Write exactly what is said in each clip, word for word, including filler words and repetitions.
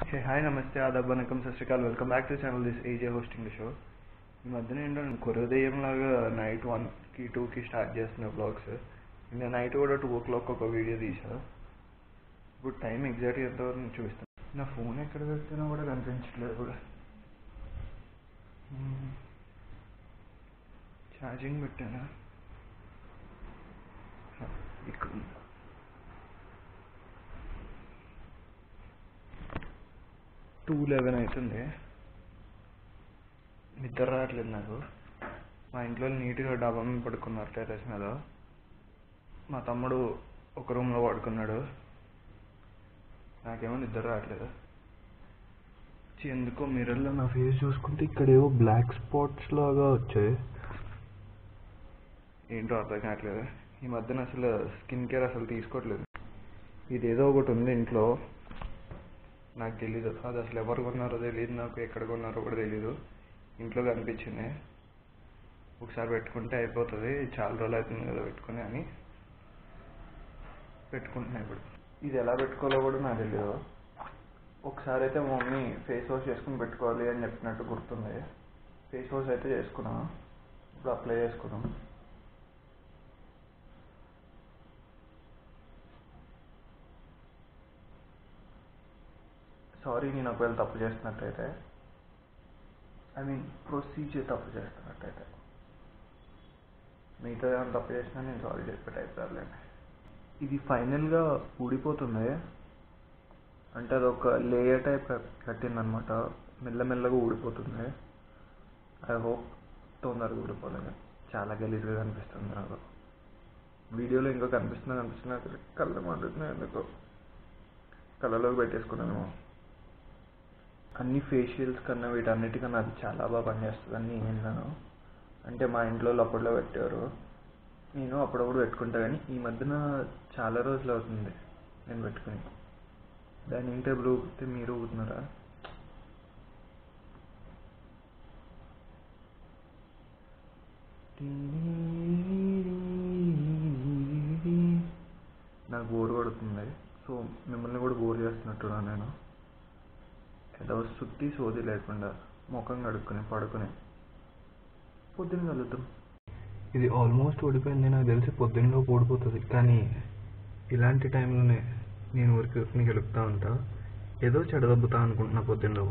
Hey, hi, namaste, adab, vanakkam, sat sri akal. Welcome back to the channel. This is A J hosting the show. ఈ మధ్యన ఏంటో నేను కొరదయం లాగా night వన్కి టూకి స్టార్ట్ చేస్తున్న బ్లాగ్స్. నేను నైట్ కూడా టూ ఓ క్లాక్ ఒక వీడియో తీసా. ఇప్పుడు టైం ఎగ్జాక్ట్గా ఎంతో చూపిస్తాను. నా ఫోన్ ఎక్కడ పెట్టినా కూడా కనిపించట్లేదు కూడా. ఛార్జింగ్ పెట్టానా ఇక్కడ టూ లెవెన్ అవుతుంది. నిద్ర రావట్లేదు నాకు. మా ఇంట్లో నీట్గా డాబా మీద పడుకున్నారు టెర్రస్ మీద. మా తమ్ముడు ఒక రూమ్లో పడుకున్నాడు. నాకేమో నిద్ర రావట్లేదు. ఎందుకో మిర్రర్లో నా ఫేస్ చూసుకుంటే ఇక్కడేవో బ్లాక్ స్పాట్స్ లాగా వచ్చాయి. ఏంటో అర్థం కావట్లేదు. ఈ మధ్యన అసలు స్కిన్ కేర్ అసలు తీసుకోవట్లేదు. ఇదేదో ఒకటి ఉంది ఇంట్లో, నాకు తెలీదు. అది అసలు ఎవరు కొన్నారో తెలియదు, నాకు ఎక్కడ కొన్నారో కూడా తెలీదు. ఇంట్లో కనిపించింది. ఒకసారి పెట్టుకుంటే అయిపోతుంది, చాలా రోజులు అవుతుంది కదా పెట్టుకుని అని పెట్టుకుంటున్నాను. ఇప్పుడు ఇది ఎలా పెట్టుకోవాలో కూడా నాకు తెలియదు. ఒకసారి అయితే మా మమ్మీ ఫేస్ వాష్ చేసుకుని పెట్టుకోవాలి అని చెప్పినట్టు గుర్తుంది. ఫేస్ వాష్ అయితే చేసుకున్నాం, ఇప్పుడు అప్లై చేసుకున్నాం. సారీ, నేను ఒకవేళ తప్పు చేస్తున్నట్టయితే, ఐ మీన్ ప్రొసీజర్ తప్పు చేస్తున్నట్టయితే. మిగతా ఏమైనా తప్పు చేసినా నేను సారీ చెప్పే టైప్ రాలేండి. ఇది ఫైనల్గా ఊడిపోతుంది, అంటే అదొక లేయర్ టైప్ కట్టిందనమాట. మెల్లమెల్లగా ఊడిపోతుంది. ఐ హోప్ తొందరగా ఊడిపోలేదు. చాలా గలీజ్గా కనిపిస్తుంది నాకు. వీడియోలో ఇంకా కనిపిస్తున్నా కనిపిస్తున్నా కళ్ళు మండుతున్నాయి. ఎందుకో కళ్ళలోకి పెట్టేసుకున్నాను. అన్ని ఫేషియల్స్ కన్నా వీటన్నిటికన్నా అది చాలా బాగా పనిచేస్తుంది అని నేను విన్నాను. అంటే మా ఇంట్లో అప్పట్లో పెట్టారు, నేను అప్పుడప్పుడు పెట్టుకుంటా. కానీ ఈ మధ్యన చాలా రోజులు అవుతుంది నేను పెట్టుకుని. డైనింగ్ టేబుల్ ఊపితే మీరు ఊపుతున్నారా? నాకు బోర్ కొడుతుంది. సో మిమ్మల్ని కూడా బోర్ చేస్తున్నట్టున్నా నేను. ఏదో సుత్తి సోది లేకుండా ముఖం కడుక్కుని పడుకుని పొద్దున్న కలుద్దాం. ఇది ఆల్మోస్ట్ ఓడిపోయింది నాకు తెలిసి. పొద్దున్నలో ఓడిపోతుంది, కానీ ఇలాంటి టైంలోనే నేను ఊరికి ఊరికి గెలుపుతా ఉంటా. ఏదో చెడదబ్బుతా అనుకుంటున్నా పొద్దున్నలో.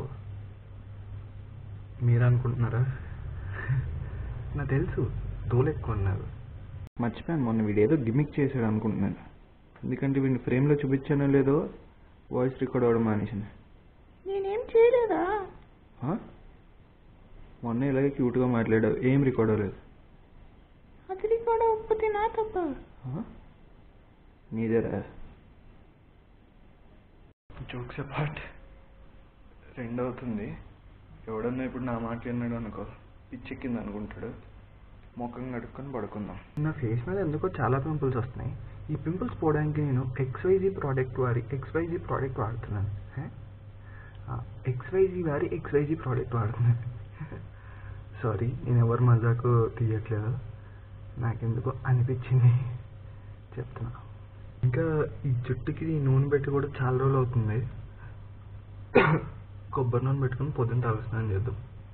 మీరు అనుకుంటున్నారా? నాకు తెలుసు దోలు ఎక్కువ ఉన్నారు. మర్చిపోయాను, మొన్న వీడు ఏదో గిమిక్ చేశాడు అనుకుంటున్నాను. ఎందుకంటే వీడిని ఫ్రేమ్లో చూపించానో లేదో వాయిస్ రికార్డ్ అవ్వడం మానేసింది. నేనేం చేయలేదా? మొన్న ఇలాగే క్యూట్గా మాట్లాడావు, ఏం రికార్డ్ అవ్వలేదు. అది రికార్డ్ అవ్వకపోతే నా తప్ప? నీదేరా. జోక్స్ అపార్ట్, రెండవుతుంది. ఎవడన్నా ఇప్పుడు నా మాట విన్నాడు అనుకో, పిచ్చెక్కింది అనుకుంటాడు. ముఖం కడుక్కొని పడుకుందాం. నా ఫేస్ మీద ఎందుకో చాలా పింపుల్స్ వస్తున్నాయి. ఈ పింపుల్స్ పోవడానికి నేను ఎక్స్వైజీ ప్రోడక్ట్ వారి ఎక్స్వైజీ ప్రోడక్ట్ వాడుతున్నాను. ఎక్స్వైజీ వారి ఎక్స్వైజీ ప్రోడక్ట్ వాడుతున్నాను. సారీ, నేను ఎవరు మజాకు తీయట్లేదు, నాకెందుకో అనిపించింది చెప్తున్నా. ఇంకా ఈ జుట్టుకి నూనె పెట్టి కూడా చాలా రోజులు అవుతుంది. కొబ్బరి నూనె పెట్టుకుని పొద్దున్న తలస్నానం చేద్దాం.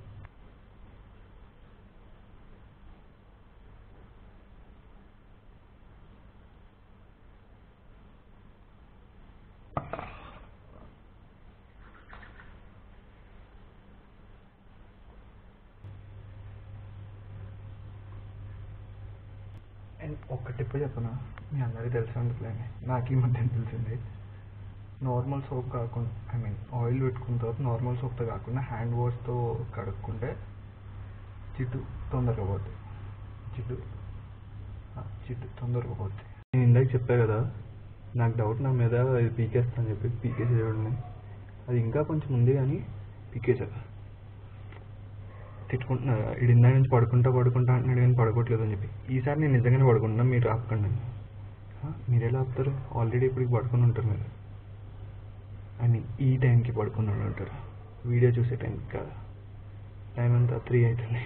అండ్ ఒక్క టిప్ చెప్పనా, మీ అందరికీ తెలిసి ఉండట్లేండి, నాకు ఈ మధ్య తెలిసింది. నార్మల్ సోప్ కాకుండా, ఐ మీన్ ఆయిల్ పెట్టుకున్న తర్వాత నార్మల్ సోప్తో కాకుండా హ్యాండ్ వాష్తో కడుక్కుంటే జిడ్డు తొందరగా పోతుంది. జిడ్డు జిడ్డు తొందరగా పోతుంది. నేను ఇందాక చెప్పా కదా, నాకు డౌట్ నా మీద ఇది పీకేస్తాను చెప్పి పీకేసేవాడిని. అది ఇంకా కొంచెం ఉంది కానీ పీకేసాడు. తిట్టుకుంటున్నారు, ఇది ఇందా నుంచి పడుకుంటా పడుకుంటా అంటున్నాడు కానీ పడుకోవట్లేదు అని చెప్పి. ఈసారి నేను నిజంగానే పడుకుంటున్నాను, మీరు ఆపకండి. మీరు ఎలా ఆపుతారు? ఆల్రెడీ ఇప్పటికి పడుకుని ఉంటారు మీరు. అని ఈ టైంకి పడుకున్నాడు ఉంటారు, వీడియో చూసే టైంకి కాదు. టైం అంతా త్రీ అవుతుంది.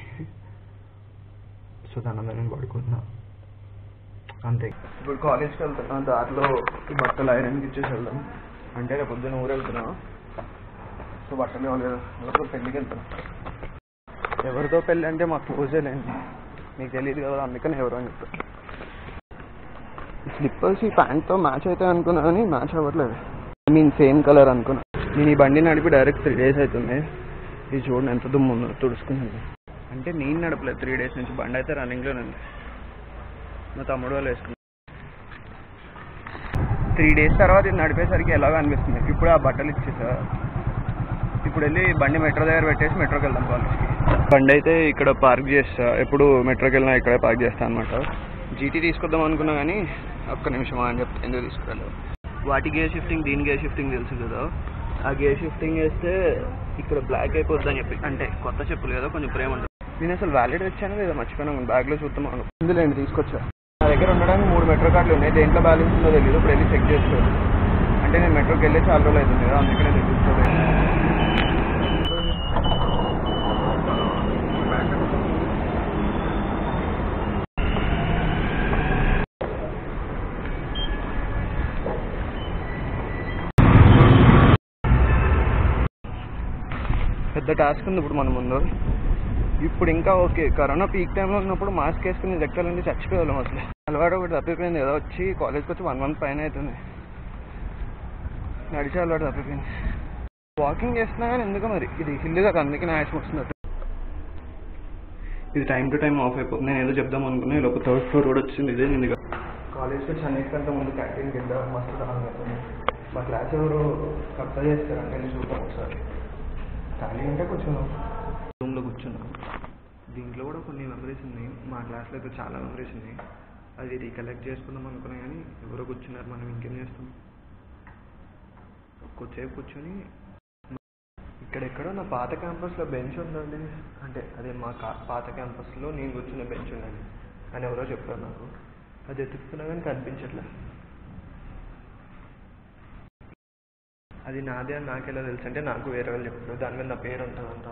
సో దాని అందరూ నేను పడుకుంటున్నా అంతే. ఇప్పుడు కాలేజ్కి వెళ్తున్నా, దారిలో ఈ బట్టలు ఐరన్కి ఇచ్చేసి వెళ్దాం. అంటే రేపు పొద్దున్న ఊరు వెళ్తున్నా. బట్టలు ఇవ్వలేదు, ఎవరితో పెళ్ళికి వెళ్తాను. ఎవరితో పెళ్ళి అంటే మాకు క్లోజే లేండి, మీకు తెలియదు కదా, అందుకని ఎవరు అని చెప్తాను. స్లిప్పర్స్ ఈ ప్యాంట్తో మ్యాచ్ అవుతాయి అనుకున్నా కానీ మ్యాచ్ అవ్వట్లేదు. ఐ మీన్ సేమ్ కలర్ అనుకున్నా. నేను ఈ బండి నడిపి డైరెక్ట్ త్రీ డేస్ అవుతుంది. ఇది చూడండి ఎంత దుమ్ము ఉందో, తుడుచుకున్నాను. అంటే నేను నడపలేదు త్రీ డేస్ నుంచి, బండి అయితే రన్నింగ్లోనే ఉంది. మా తమ్ముడు వాళ్ళు వేసుకున్నాను. త్రీ డేస్ తర్వాత ఇది నడిపేసరికి ఎలాగో అనిపిస్తుంది. ఇప్పుడు ఆ బట్టలు ఇచ్చేసా, ఇప్పుడు వెళ్ళి బండి మెట్రో దగ్గర పెట్టేసి మెట్రోకి వెళ్దాం కాలేజ్కి. బండి అయితే ఇక్కడ పార్క్ చేస్తా, ఎప్పుడు మెట్రోకి వెళ్ళినా ఇక్కడే పార్క్ చేస్తాను అనమాట. జీటీ తీసుకొద్దాం అనుకున్నా కానీ ఒక్క నిమిషం అని చెప్తే ఎందుకు తీసుకురాలేదు. వాటి గేర్ షిఫ్టింగ్ దీని గేర్ షిఫ్టింగ్ తెలుసు కదా, ఆ గేర్ షిఫ్టింగ్ వేస్తే ఇక్కడ బ్లాక్ అయిపోద్దని చెప్పి, అంటే కొత్త చెప్పులు కదా కొంచెం ప్రేమ ఉంటుంది. నేను అసలు వ్యాలిడ్ వచ్చాను లేదా మర్చిపోయినా, బ్యాగ్లో చూద్దాం అను ఇందులేండి తీసుకొచ్చా. నా దగ్గర ఉండడానికి మూడు మెట్రో కార్డులు ఉన్నాయి, దేంట్లో బ్యాలెన్స్ ఉందో తెలియదు. ఇప్పుడు వెళ్ళి చెక్ చేసుకోవాలి. అంటే నేను మెట్రోకి వెళ్ళి చాలా రోజులు అవుతుంది కదా, అందుకనే తెచ్చుకోలేదు. పెద్ద టాస్క్ ఉంది ఇప్పుడు మన ముందు. ఇప్పుడు ఇంకా ఓకే, కరోనా పీక్ టైంలో ఉన్నప్పుడు మాస్క్ వేసుకుని దగ్గర నుండి చచ్చిపోయాం. అసలు అలవాటు ఒకటి తప్పిపోయింది కదా, వచ్చి కాలేజ్కి వచ్చి వన్ మంత్ పైన అవుతుంది. నడిచే అలవాటు తప్పిపోయింది. వాకింగ్ చేస్తున్నా కానీ ఎందుకు మరి ఇది హిల్ కదా, అందుకే నా యాక్షన్ వస్తుంది. ఇది టైం టు టైం ఆఫ్ అయిపోతుంది. నేను ఏదో చెప్దాం అనుకున్నా, ఇలా ఒక థర్డ్ ఫ్లోర్ కూడా వచ్చింది. ఇదే నేను కాలేజ్కి వచ్చి అన్నిటికంటే ముందు క్యాంటీన్కి వెళ్దాం, మస్తు దాని అవుతుంది. మా క్లాస్ ఎవరు కబ్జ చేస్తారంటే నేను చూద్దాం ఒకసారి. ఖాళీ అంటే కూర్చున్నాం, రూమ్లో కూర్చున్నాం. దీంట్లో కూడా కొన్ని మెమరీస్ ఉన్నాయి, మా క్లాస్లో అయితే చాలా మెమరీస్ ఉన్నాయి. అది రీకలెక్ట్ చేసుకుందాం అనుకున్నా కానీ ఎవరో కూర్చున్నారు, మనం ఇంకేం చేస్తాం. కొద్దిసేపు కూర్చొని ఇక్కడెక్కడో నా పాత క్యాంపస్లో బెంచ్ ఉందండి, అంటే అదే మా కా పాత క్యాంపస్లో నేను కూర్చున్న బెంచ్ ఉందండి అని ఎవరో చెప్పారు నాకు. అది ఎత్తుకుతున్నా కానీ కనిపించట్లే. అది నాదే అని నాకెలా తెలుసు అంటే నాకు వేరే వాళ్ళు చెప్పారు, దాని మీద నా పేరు ఉంటుందంట.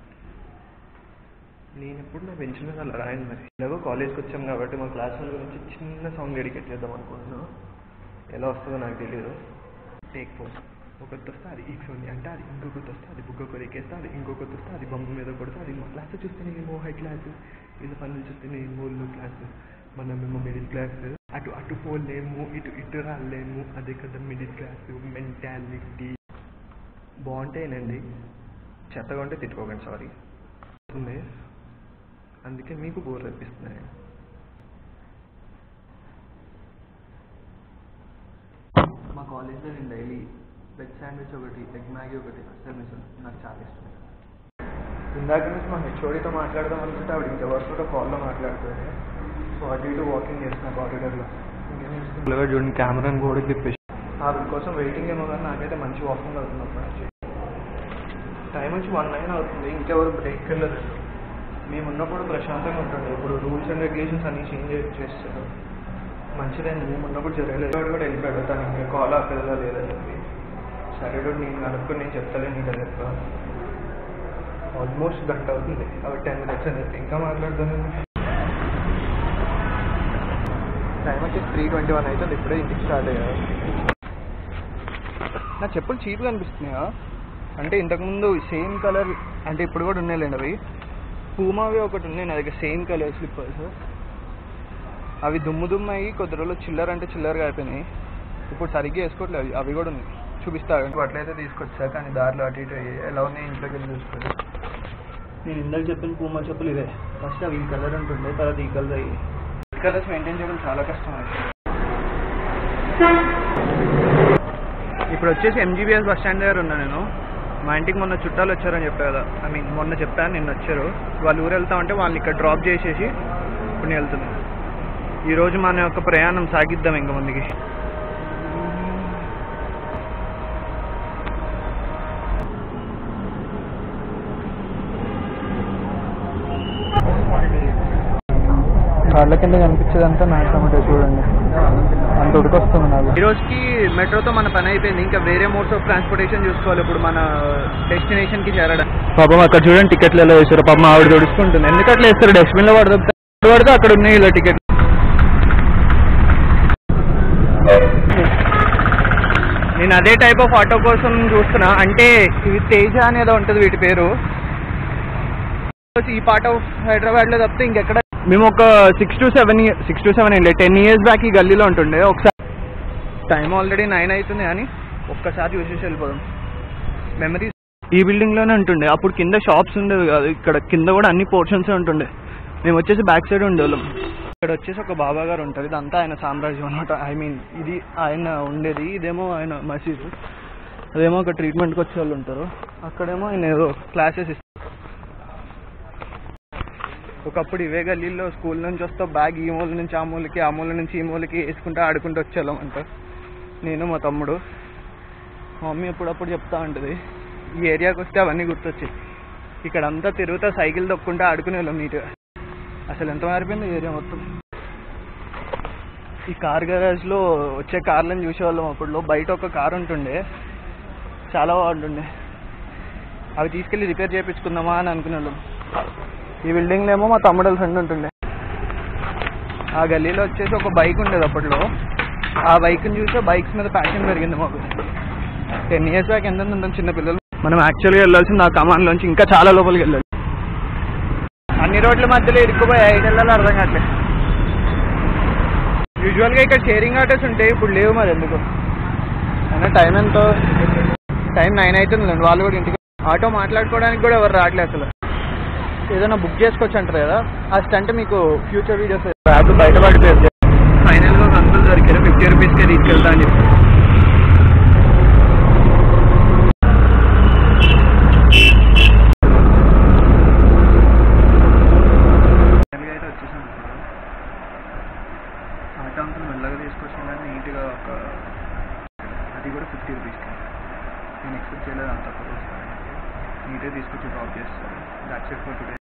నేను ఎప్పుడు నా బెంచ్ మీద అలా రాయను. మరి ఎలాగో కాలేజ్కి వచ్చాం కాబట్టి మా క్లాస్ వాళ్ళ గురించి చిన్న సాంగ్ డెడికేట్ చేద్దాం అనుకుంటున్నాను. ఎలా వస్తుందో నాకు తెలియదు. టేక్ ఫోర్, ఒకటి వస్తే అది ఈక్సోని అంటే, అది ఇంకొకటి వస్తే అది బుక్క కొరికేస్తే, అది ఇంకొకటి వస్తే అది బొమ్మ మీద కొడితే, అది మా క్లాస్ చూస్తేనేమో హై క్లాస్, వీళ్ళ పనులు చూస్తేనేమో లో క్లాస్, మనమేమో మిడిల్ క్లాస్. అటు అటు పోలేము, ఇటు ఇటు రాలేము, అదే కదా మిడిల్ క్లాస్ మెంటాలిటీ. బాగుంటాయినండి, చెత్తగా ఉంటే తిట్టుకోకండి, సారీ. ఉంది అందుకే మీకు బోర్ తెప్పిస్తున్నాయి. మా కాలేజ్లో నేను డైలీ వెజ్ శాండ్విచ్ ఒకటి, ఎగ్ మ్యాగీ ఒకటి అసలు మిస్, నాకు చాలా ఇష్టం. ఇందాక నుంచి మా హెచ్ఓడితో మాట్లాడదాం అనుకుంటే ఆవిడ ఇంకెవరితో కాల్లో మాట్లాడుతుంది. సో అటు ఇటు వాకింగ్ చేస్తున్నా కారిడార్లో. ఇంకేం చూడండి, కెమెరాని కూడా తిప్పేసి ఆవిడ కోసం వెయిటింగ్ ఏమో కానీ నాకైతే మంచి వాకింగ్ అవుతుంది. అప్పుడు టైం వచ్చి వన్ నైన్ అవుతుంది, ఇంకెవరు బ్రేక్ వెళ్ళదు. మేము ఉన్నప్పుడు ప్రశాంతంగా ఉంటుండే, ఇప్పుడు రూల్స్ అండ్ రెగ్యులేషన్స్ అన్నీ చేంజ్ చేస్తారు. మంచిదైంది మేము ఉన్నప్పుడు జరగలేదు. కూడా వెళ్ళిపోయాడు తను, ఇంకా కాల్ ఆపేదా లేదని చెప్పి. సరే నేను కనుక్కొని నేను చెప్తాను ఇంకా చెప్తా. ఆల్మోస్ట్ గంట అవుతుంది, అవి టెన్ మినిట్స్ అని చెప్పి ఇంకా మాట్లాడుతాను. టైం వచ్చి త్రీ ట్వంటీ వన్ అవుతుంది, ఇప్పుడే ఇంటికి స్టార్ట్ అయ్యారు. నా చెప్పులు చీప్గా అనిపిస్తున్నాయా అంటే ఇంతకుముందు సేమ్ కలర్, అంటే ఇప్పుడు కూడా ఉన్నాయిలేండి అవి పూమావి ఒకటి ఉన్నాయి నా దగ్గర, సేమ్ కలర్ స్లిప్పర్స్. అవి దుమ్ము దుమ్ము అయ్యి కొద్ది రోజులు చిల్లర అంటే చిల్లరగా అయిపోయినాయి. ఇప్పుడు సరిగ్గా వేసుకోవట్లేదు, అవి కూడా ఉన్నాయి, చూపిస్తాను. అట్లయితే తీసుకొచ్చా కానీ దారిలో అటు ఇటు ఎలా ఉన్నాయి ఇంట్లోకి వెళ్ళి చూసుకోండి. నేను ఇందాక చెప్పిన పూమా చెప్పులు ఇవే. ఫస్ట్ అవి ఈ కలర్ ఉంటుండే, తర్వాత ఈ కలర్ అయ్యి. ఈ కలర్స్ మెయింటైన్ చేయడం చాలా కష్టం. ఇప్పుడు వచ్చేసి ఎంజీబీఎస్ బస్ స్టాండ్ దగ్గర ఉన్నా నేను. మా ఇంటికి మొన్న చుట్టాలు వచ్చారని చెప్పా కదా, ఐ మీన్ మొన్న చెప్పాను నిన్న వచ్చారు. వాళ్ళు ఊరు వెళ్తా ఉంటే వాళ్ళని ఇక్కడ డ్రాప్ చేసేసి ఇప్పుడు నేను వెళ్తున్నాను. ఈరోజు మన యొక్క ప్రయాణం సాగిద్దాం ఇంకా ముందుకి. కాళ్ళ కింద కనిపించేదంతా నాకు టమాటో చూడండి, అంత ఉడికొస్తుంది నాకు. ఈ రోజుకి మెట్రోతో మన పని అయిపోయింది, ఇంకా వేరే మోడ్స్ ఆఫ్ ట్రాన్స్పోర్టేషన్ చూసుకోవాలి ఇప్పుడు మన డెస్టినేషన్ కి చేరడం. పాపం అక్కడ చూడండి టికెట్లు ఎలా వేస్తారు, పాపం ఆవిడ తుడుచుకుంటుంది. ఎందుకు అట్లా వేస్తారు, డస్ట్బిన్ లో పడదు పడితే అక్కడ ఉన్నాయి ఇలా టికెట్. నేను అదే టైప్ ఆఫ్ ఆటో కోసం చూస్తున్నా. అంటే ఇవి తేజ అనేది ఉంటుంది వీటి పేరు. ఈ పార్ట్ ఆఫ్ హైదరాబాద్లో తప్పితే ఇంకెక్కడ. మేము ఒక six to seven year six to seven year ten years back ఈ గల్లీలో ఉంటుండే. ఒకసారి టైం ఆల్రెడీ నైన్ అవుతుంది కానీ ఒక్కసారి చూసేసి వెళ్ళిపోదాం. మెమరీస్ ఈ బిల్డింగ్లోనే ఉంటుండే. అప్పుడు కింద షాప్స్ ఉండేవి కాదు, ఇక్కడ కింద కూడా అన్ని పోర్షన్స్ ఉంటుండే. మేము వచ్చేసి బ్యాక్ సైడ్ ఉండేవాళ్ళం. ఇక్కడ వచ్చేసి ఒక బాబా గారు ఉంటుంది, ఇదంతా ఆయన సామ్రాజ్యం అనమాట. ఐ మీన్ ఇది ఆయన ఉండేది, ఇదేమో ఆయన మసీదు, అదేమో ఒక ట్రీట్మెంట్కి వచ్చే వాళ్ళు ఉంటారు, అక్కడేమో ఆయన ఏదో క్లాసెస్ ఇస్తారు. ఒకప్పుడు ఇవే గల్లీల్లో స్కూల్ నుంచి వస్తే బ్యాగ్ ఈ మూల నుంచి ఆ మూలకి, ఆ మూల నుంచి ఈ మూలకి వేసుకుంటూ ఆడుకుంటూ వచ్చేవాళ్ళం అంట. నేను మా తమ్ముడు. మా మమ్మీ ఎప్పుడప్పుడు చెప్తా ఉంటుంది ఈ ఏరియాకి వస్తే అవన్నీ గుర్తొచ్చాయి. ఇక్కడ అంతా తిరుగుతా సైకిల్ తొక్కుంటూ ఆడుకునే వాళ్ళం నీట్గా. అసలు ఎంత మారిపోయింది ఏరియా మొత్తం. ఈ కార్ గరాజ్లో వచ్చే కార్లను చూసేవాళ్ళం అప్పుడులో. బయట ఒక కార్ ఉంటుండే, చాలా బాగుంటుండే. అవి తీసుకెళ్ళి రిపేర్ చేయించుకుందామా అని అనుకునేవాళ్ళం. ఈ బిల్డింగ్లో ఏమో మా తమ్ముడు ఫ్రెండ్ ఉంటుండే. ఆ గల్లీలో వచ్చేసి ఒక బైక్ ఉండేది అప్పట్లో. ఆ బైక్ని చూస్తే బైక్స్ మీద ప్యాషన్ పెరిగింది మాకు. టెన్ ఇయర్స్ బ్యాక్ ఎంత ఉంటాం చిన్న పిల్లలు. మనం యాక్చువల్గా వెళ్ళాల్సింది ఆ కమాన్లోంచి ఇంకా చాలా లోపలికి వెళ్ళాలి. అన్ని రోడ్ల మధ్యలో ఇరుక్కుపోయి ఐదు వెళ్ళాలి అర్థం కావట్లేదు. యూజువల్గా ఇక్కడ షేరింగ్ ఆటోస్ ఉంటాయి, ఇప్పుడు లేవు మరి ఎందుకు. అయినా టైం ఎంతో, టైం నైన్ అవుతుంది, వాళ్ళు కూడా ఇంటికి. ఆటో మాట్లాడుకోవడానికి కూడా ఎవరు రావట్లేదు అసలు. ఏదైనా బుక్ చేసుకోవచ్చు అంటారు కదా, ఆ స్టంట్ మీకు ఫ్యూచర్ వీడియోస్ యాప్ బయటపడిపోయింది. ఫైనల్గా ఒక అంకుల్ దొరికారు, ఫిఫ్టీ రూపీస్కే తీసుకెళ్తా అని చెప్పి. అయితే వచ్చేసాను. ఆటో అంకుల్ మెల్లగా తీసుకొచ్చాను కానీ నీట్గా ఒక అది కూడా ఫిఫ్టీ రూపీస్కి. నేను ఎక్స్పెక్ట్ చేయలేదు అంత తక్కువ వస్తాను. నీట్గా తీసుకొచ్చి డ్రాప్ చేస్తాను. That's it for today.